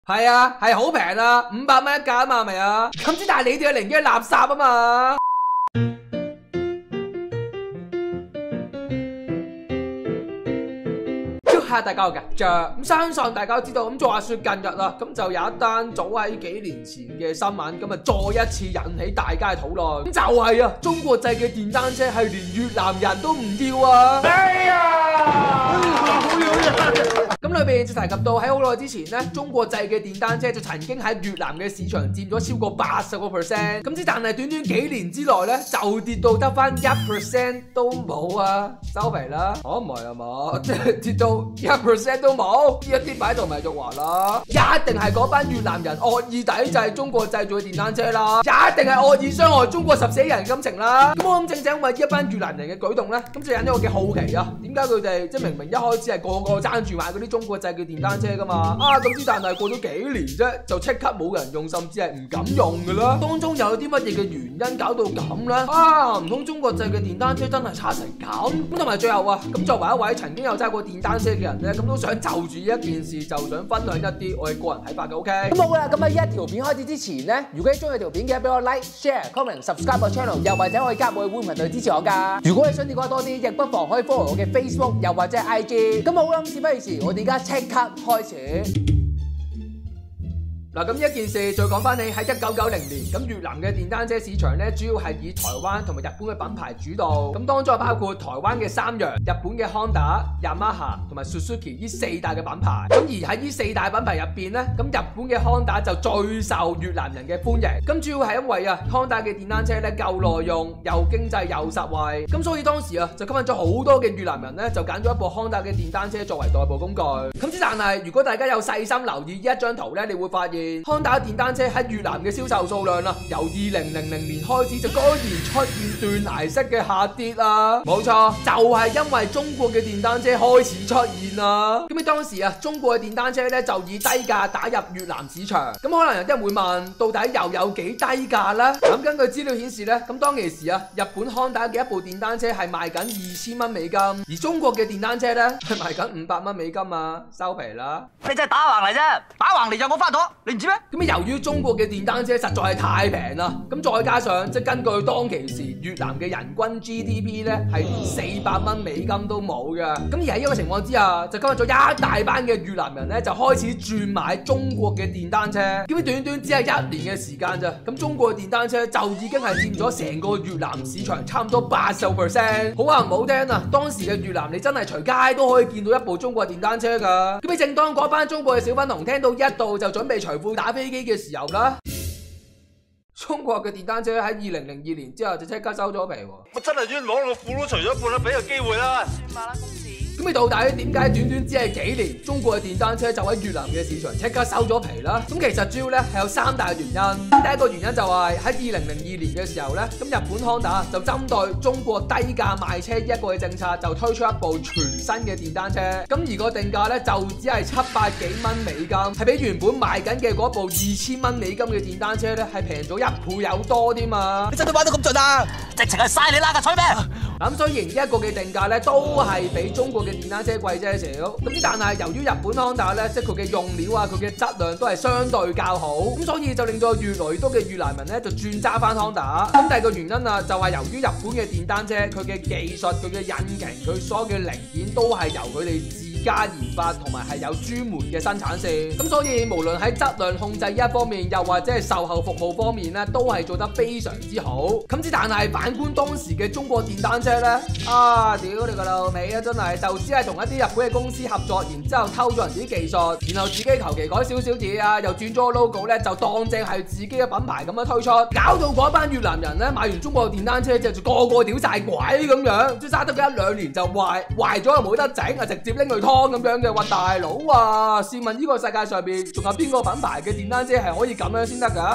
係啊，係好平啊，500蚊一架啊嘛，係咪啊？咁之但係你哋嘅零件係垃圾啊嘛。下大家嘅着咁，相信大家都知道咁。再話說近日啦，咁就有一單早喺幾年前嘅新聞，咁啊再一次引起大家嘅討論。咁就係啊，中國製嘅電單車係連越南人都唔要啊！哎呀，咁裏邊就提及到喺好耐之前呢，中國製嘅電單車就曾經喺越南嘅市場佔咗超過80%。咁之但係短短幾年之內呢，就跌到得翻1% 都冇啊！收皮啦，唔係啊嘛，即係跌到1% 都冇，呢一啲擺度咪就話啦，一定係嗰班越南人惡意抵制中國製造嘅電單車啦，一定係惡意傷害中國14人感情啦。咁我諗正正因為一班越南人嘅舉動咧，咁就引咗我嘅好奇啊，點解佢哋即係明明一開始係個個爭住買嗰啲中國製嘅電單車噶嘛，咁之但係過咗幾年啫，就即刻冇人用，甚至係唔敢用噶啦。當中又有啲乜嘢嘅原因搞到咁咧？唔通中國製嘅電單車真係差成咁？咁同埋最後啊，咁作為一位曾經有揸過電單車嘅人咧，咁都想就住呢一件事，就想分享一啲我嘅個人睇法嘅。OK， 咁好啦，咁喺一條片開始之前咧，如果你中意條片嘅，俾我 like、share、comment、subscribe 個 channel， 又或者可以加我嘅會員頻道支持我噶。如果你想了解多啲，亦不妨可以 follow 我嘅 Facebook， 又或者係 IG。咁好啦，事不宜遲，我哋而家即刻開始。嗱，咁呢一件事再講翻起喺1990年，咁越南嘅電單車市場咧，主要係以台灣同埋日本嘅品牌主導。咁當中包括台灣嘅三洋、日本嘅 Honda、Yamaha 同埋 Suzuki 呢4大嘅品牌。咁而喺呢4大品牌入邊咧，咁日本嘅 Honda 就最受越南人嘅歡迎。咁主要係因為Honda 嘅電單車咧夠耐用，又經濟又實惠。咁所以當時就吸引咗好多嘅越南人咧，就揀咗一部 Honda 嘅電單車作為代步工具。咁之但係如果大家有細心留意呢一張圖咧，你會發現Honda 電單車喺越南嘅銷售數量由2000年開始就居然出現斷崖式嘅下跌啊！冇錯，就係因為中國嘅電單車開始出現啦。咁當時中國嘅電單車咧就以低價打入越南市場。咁可能有啲人會問，到底又有幾低價呢？咁根據資料顯示咧，咁當其時日本 Honda 嘅一部電單車係賣緊2000蚊美金，而中國嘅電單車咧係賣緊500蚊美金啊！收皮啦！ 你真係打橫嚟啫，打橫嚟就我花朵，你唔知咩？ 咁由於中國嘅電單車實在係太平啦，咁再加上根據當其時越南嘅人均 GDP 咧係連400蚊美金都冇嘅，咁而喺呢個情況之下，就吸引咗一大班嘅越南人咧就開始轉買中國嘅電單車。咁短短只係1年嘅時間咋，咁中國嘅電單車就已經係佔咗成個越南市場差唔多80%。好話唔好聽啊，當時嘅越南你真係隨街都可以見到一部中國電單車噶。咁正當嗰班中國嘅小粉紅聽到一度就準備除褲打飛機嘅時候啦，中國嘅電單車喺2002年之後就即刻收咗皮喎。 我真係冤枉，我褲都除咗一半啦，俾個機會啦。 算吧啦，公子。 咁你到底點解短短只係幾年，中國嘅電單車就喺越南嘅市場即刻收咗皮啦？咁其實主要咧係有3大原因。第一個原因就係喺2002年嘅時候咧，咁日本 Honda 就針對中國低價賣車一個嘅政策，就推出一部全新嘅電單車。咁而個定價咧就只係700幾蚊美金，係比原本賣緊嘅嗰部2000蚊美金嘅電單車咧係平咗1倍有多添嘛！ 你真係玩到咁盡啊！直情係嘥你啦架吹咩？ 咁雖然呢一個嘅定價咧都係比中國嘅電單車貴些少，咁但係由於日本 Honda 咧，即係佢嘅用料佢嘅質量都係相對較好，咁所以就令到越來越多嘅越南人咧就轉揸翻 Honda。咁第二個原因就係由於日本嘅電單車佢嘅技術、佢嘅引擎、佢所有嘅零件都係由佢哋自家研發，同埋係有專門嘅生產線。咁所以無論喺質量控制一方面，又或者係售後服務方面咧，都係做得非常之好。咁但係反觀當時嘅中國電單車咧，屌你個老味啊！真係就只係同一啲日本嘅公司合作，然之後偷咗人哋啲技術，然後自己求其改少少嘢又轉咗個 logo 咧，就當正係自己嘅品牌咁樣推出，搞到嗰班越南人咧買完中國電單車之後就個個屌晒鬼咁樣，即係揸得1、2年就壞咗又冇得整直接拎去劏咁樣嘅。哇大佬啊！試問呢個世界上邊仲有邊個品牌嘅電單車係可以咁樣先得㗎？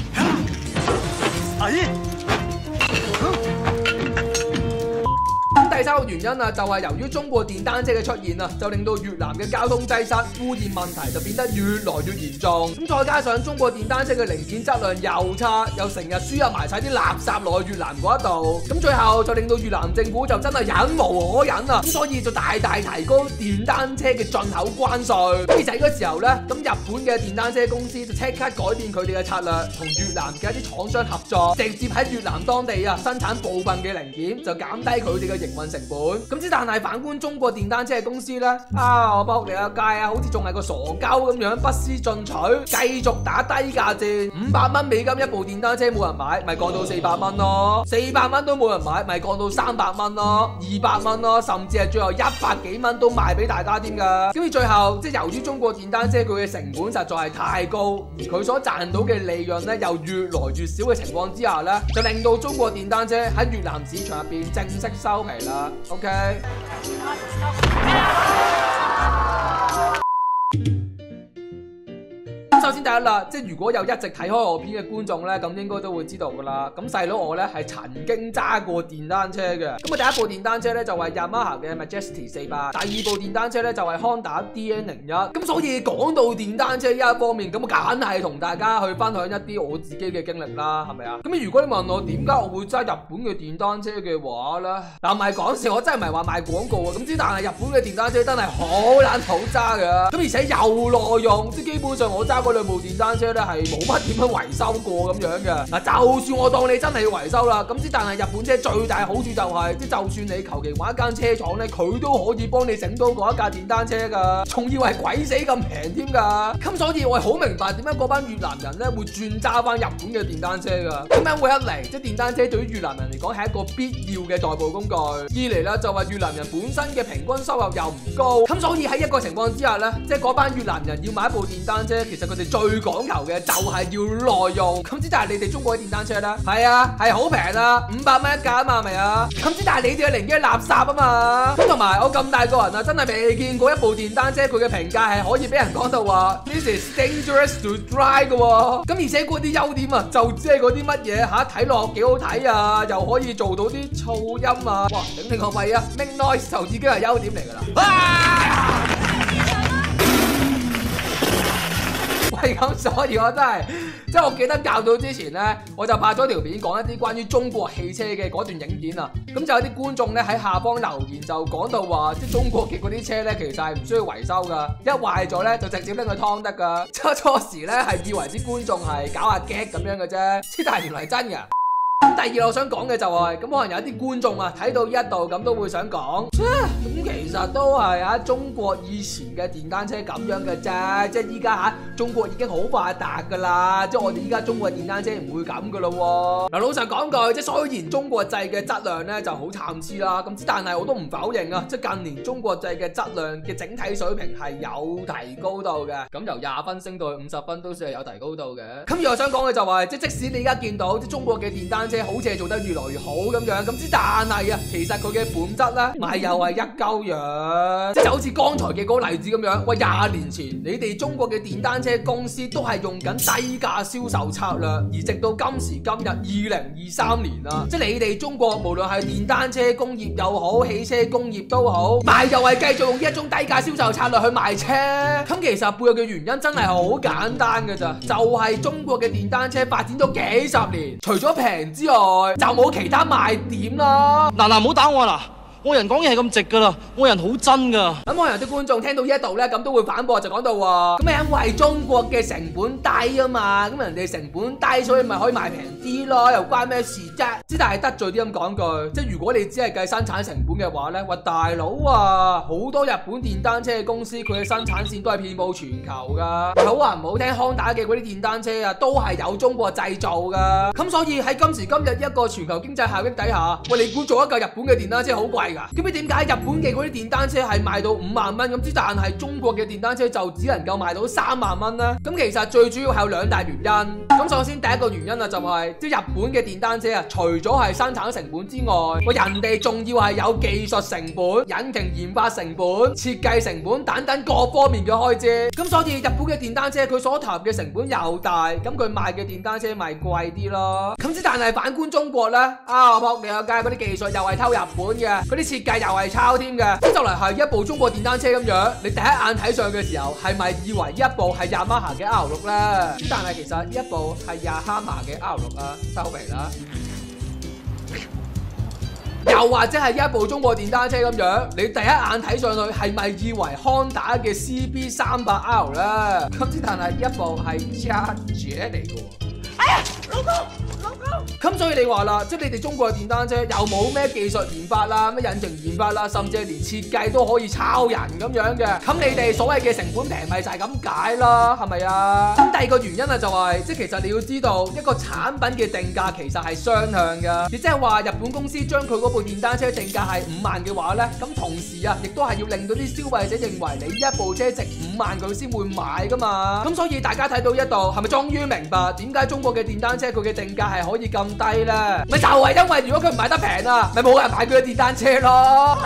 阿姨。 第三個原因啊，就係由於中國電單車嘅出現啊，就令到越南嘅交通擠塞、污染問題就變得越來越嚴重。咁再加上中國電單車嘅零件質量又差，又成日輸入埋晒啲垃圾落去越南嗰一度，咁最後就令到越南政府就真係忍無可忍啊！咁所以就大大提高電單車嘅進口關稅。咁而喺嗰時候呢，咁日本嘅電單車公司就即刻改變佢哋嘅策略，同越南嘅一啲廠商合作，直接喺越南當地啊生產部分嘅零件，就減低佢哋嘅營運成本。咁之但係反觀中國電單車嘅公司呢，我仆你個街啊，好似仲係個傻鳩咁樣，不思進取，繼續打低價戰，500蚊美金一部電單車冇人買，咪降到400蚊咯，400蚊都冇人買，咪降到300蚊咯，200蚊咯，甚至係最後100幾蚊都賣俾大家添㗎。咁而最後即係由於中國電單車佢嘅成本實在係太高，而佢所賺到嘅利潤咧又越來越少嘅情況之下咧，就令到中國電單車喺越南市場入邊正式收皮啦。OK。首先第一啦，即係如果有一直睇開我片嘅觀眾咧，咁應該都會知道噶啦。咁細佬我咧係曾經揸過電單車嘅。咁啊第一部電單車咧就係 Yamaha 嘅 Majesty 400，第二部電單車咧就係 Honda DN01。咁所以講到電單車呢一方面，咁我梗係同大家去分享一啲我自己嘅經歷啦，係咪啊？咁如果你問我點解我會揸日本嘅電單車嘅話咧，嗱唔係講笑，我真係唔係話賣廣告啊。咁之但係日本嘅電單車真係好撚好揸㗎。咁而且又耐用，即係基本上我揸過2部電單車咧係冇乜點樣維修過咁樣嘅。嗱，就算我當你真係要維修啦，咁之但係日本車最大好處就係，即就算你求其揾一間車廠咧，佢都可以幫你整到嗰一架電單車㗎，仲要係鬼死咁平添㗎。咁所以我係好明白點解嗰班越南人咧會轉揸翻日本嘅電單車㗎。點解會一嚟，即係電單車對於越南人嚟講係一個必要嘅代步工具；二嚟啦就話越南人本身嘅平均收入又唔高，咁所以喺一個情況之下咧，即係嗰班越南人要買一部電單車，其實佢哋最講求嘅就係要耐用。咁之但係你哋中國嘅電單車咧，係啊係好平啊，500蚊一架啊嘛，係咪啊？咁之但係你哋嘅零件係垃圾啊嘛。咁同埋我咁大個人啊，真係未見過一部電單車佢嘅評價係可以俾人講到話 This is dangerous to drive 嘅喎。咁而且嗰啲優點啊，就只係嗰啲乜嘢嚇，睇落幾好睇啊，又可以做到啲噪音啊，哇頂你個肺啊 ，make noise 就已經係優點嚟㗎啦。喂，咁所以我真係，即係我記得較早之前呢，我就拍咗條片講一啲關於中國汽車嘅嗰段影片啊。咁就有啲觀眾呢喺下方留言就講到話，即係中國嘅嗰啲車呢，其實係唔需要維修噶，一壞咗呢，就直接拎去劏得噶。初時呢係以為啲觀眾係搞下 gag 咁樣嘅啫，但係原來係真嘅。咁第二我想講嘅就係，咁可能有一啲觀眾啊睇到呢一度咁都會想講，咁其實都係中國以前嘅電單車咁樣嘅啫，即係依家中國已經好發達噶啦，即係我哋依家中國電單車唔會咁噶咯。嗱，老實講句，即係雖然中國製嘅質量咧就好參差啦，咁但係我都唔否認啊，即係近年中國製嘅質量嘅整體水平係有提高到嘅，咁由20分升到去50分都算係有提高到嘅。咁而我想講嘅就係，即使你而家見到即係中國嘅電單車好似係做得越來越好咁樣，咁但係啊，其實佢嘅本質咧，咪又係一鳩樣，即係就好似剛才嘅嗰個例子咁樣。喂，20年前你哋中國嘅電單車公司都係用緊低價銷售策略，而直到今時今日2023年啦，即係你哋中國無論係電單車工業又好，汽車工業都好，咪又係繼續用呢一種低價銷售策略去賣車。咁其實背後嘅原因真係好簡單嘅咋，就係中國嘅電單車發展咗幾十年，除咗平之外就冇其他賣點啦。 嗱，唔好打我啦！我人講嘢係咁直噶啦，我人好真噶。 咁可能有啲觀眾聽到呢一度咧，咁都會反駁，就講到話，咁係因為中國嘅成本低啊嘛，咁人哋成本低，所以咪可以賣平啲咯，又關咩事啫？之但係得罪啲咁講句，即係如果你只係計生產成本嘅話咧，喂大佬啊，好多日本電單車嘅公司佢嘅生產線都係遍佈全球噶。好話唔好聽，Honda嘅嗰啲電單車啊，都係有中國製造噶。咁所以喺今時今日一個全球經濟效益底下，喂你估做一架日本嘅電單車好貴？咁你點解日本嘅嗰啲電單車係賣到5萬蚊咁，但係中國嘅電單車就只能夠賣到3萬蚊呢？咁其實最主要係有2大原因。咁首先第一個原因啊，就係即係日本嘅電單車啊，除咗係生產成本之外，人哋仲要係有技術成本、引擎研發成本、設計成本等等各方面嘅開支。咁所以日本嘅電單車佢所投入嘅成本又大，咁佢賣嘅電單車咪貴啲咯。咁但係反觀中國呢，我仆你個街，嗰啲技術又係偷日本嘅，嗰啲設計又係抄添嘅，咁就嚟係一部中國電單車咁樣，你第一眼睇上嘅時候係咪以為一部係Yamaha嘅 R6咧？咁但係其實呢一部係Yamaha嘅 R6啊，收皮啦。又或者係一部中國電單車咁樣，你第一眼睇上去係咪以為 Honda 嘅 CB300R 咧？咁但係一部係Charger嚟嘅喎。哎呀，老公！咁所以你話啦，即係你哋中國嘅電單車又冇咩技術研發啦，咩引擎研發啦，甚至係連設計都可以抄人咁樣嘅。咁你哋所謂嘅成本平咪就係咁解啦，係咪啊？咁第二個原因啊就係，即係其實你要知道一個產品嘅定價其實係雙向㗎，亦即係話日本公司將佢嗰部電單車定價係5萬嘅話咧，咁同時啊，亦都係要令到啲消費者認為你一部車值5萬佢先會買㗎嘛。咁所以大家睇到一度係咪終於明白點解中國嘅電單車佢嘅定價係可以咁低咧？咪就係因為如果佢唔買得平啊，咪冇人買佢嘅電單車咯。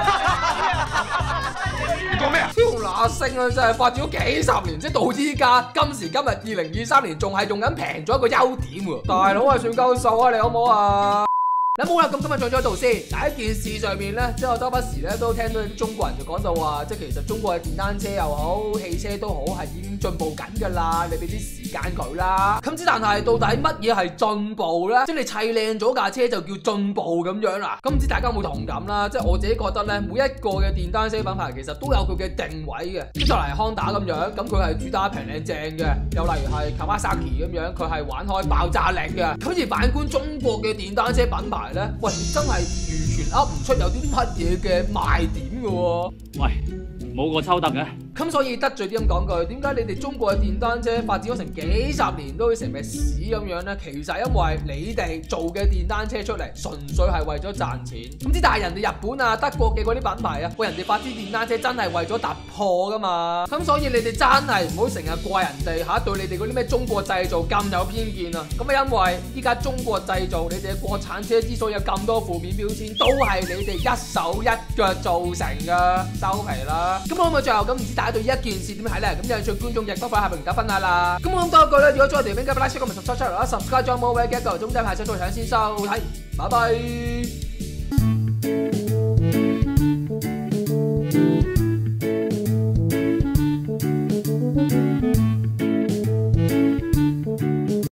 你講咩啊？超乸星啊！真係發展咗幾十年，即係到依家今時今日2023年仲係用緊平咗一個優點喎。大佬係算夠數啊，你好唔好啊？嗱冇啦，咁今日再咗度先。第一件事上面咧，即係我周不時咧都聽到啲中國人就講到話，即係其實中國嘅電單車又好，汽車都好，係已經進步緊㗎啦。你俾啲時間佢啦。咁之但係到底乜嘢係進步咧？即係你砌靚咗架車就叫進步咁樣啦。咁唔知大家有冇同感啦？即係我自己覺得咧，每一個嘅電單車品牌其實都有佢嘅定位嘅。即係就嚟 Honda 咁樣，咁佢係主打平靚正嘅。又例如係 Kawasaki 咁樣，佢係玩開爆炸力嘅。咁而反觀中國嘅電單車品牌咧，喂，真係完全噏唔出有啲乜嘢嘅賣點嘅喎。 喂，冇個抽得嘅。 咁所以得罪啲咁講句，點解你哋中國嘅電單車發展咗成幾十年都會成為屎咁樣呢？其實因為你哋做嘅電單車出嚟，純粹係為咗賺錢。咁之但係人哋日本啊、德國嘅嗰啲品牌啊，喂，人哋發展電單車真係為咗突破噶嘛。咁所以你哋真係唔好成日怪人哋嚇，對你哋嗰啲咩中國製造咁有偏見啊。咁啊，因為依家中國製造你哋嘅國產車之所以有咁多負面標籤，都係你哋一手一腳造成㗎。收皮啦！咁我咪最後咁唔知大家對一件事點睇咧？咁有趣觀眾亦都快下評打分下啦！咁我咁多一句咧，如果中意條片，記得 like、share、comment、subscribe 啦！subscribe 咗冇嘅，記得做中間排出到搶先收睇，拜拜。